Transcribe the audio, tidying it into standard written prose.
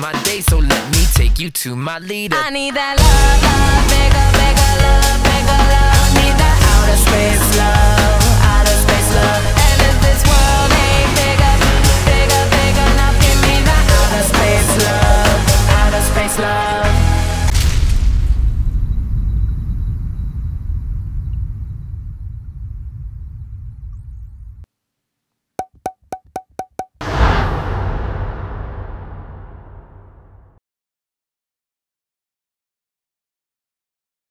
my day, so let me take you to my leader. I need that love, love, bigger, bigger love, bigger love. I need that outer space love, outer space love. And if this world ain't bigger, bigger, bigger enough, give me that outer space love, outer space love.